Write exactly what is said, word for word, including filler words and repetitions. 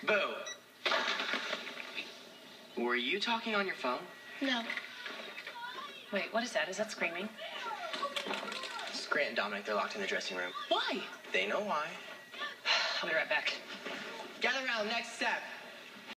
Boo. Were you talking on your phone? No. Wait, what is that? Is that screaming? It's Grant and Dominic. They're locked in the dressing room. Why? They know why. I'll be right back. Gather around. Next step.